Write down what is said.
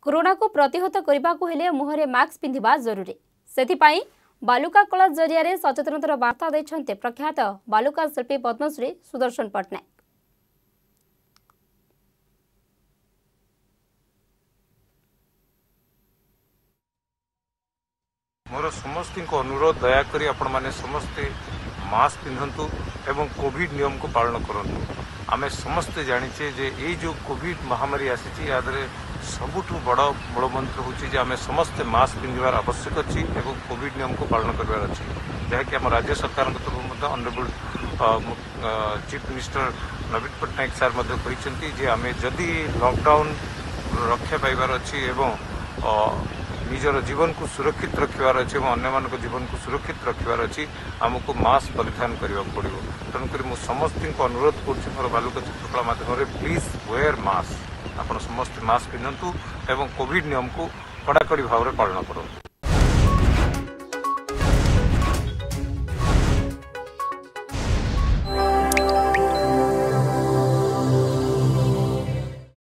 Corona को प्रतिहत करने को हेले मुहरे मास्क पिंधिबा जरूरी। सेथिपाई बालुका कला जरिया सचेतनतार वार्ता देते प्रख्यात बालुका शिल्पी पद्मश्री सुदर्शन पट्टनायक। मोर समस्त अनुरोध दयाकोरी आपण माने समस्ते मास्क पिंधतु एवं कोविड नियम को पालन करंतु। आमे समस्ते जानिचे जे ए जो कोविड महामारी आसी यादरे सबुठु बड़ मूलमंत्र होची जे आमे समस्ते मास्क पिंधिबार आवश्यक अछि एवं कोविड नियम को पालन करबार अछि, जहाँकि आम राज्य सरकार तरफ honourable chief minister Naveen Patnaik sir कहते आमे जदि लॉकडाउन रक्षा पाइबार अछि एवं निजर जीवन को सुरक्षित रखिबार अछि एवं अन्य मान जीवन को सुरक्षित रखिबार अछि आमको मास्क परिधान करने पड़ो। तेणुक समस्त अनुरोध कर बालुका चित्रकला माध्यम प्लीज वेयर मास्क। आप समस्त मास्क पिंधतु एवं कोविड नियम को कड़ाकड़ी भाव में पालन करूँ।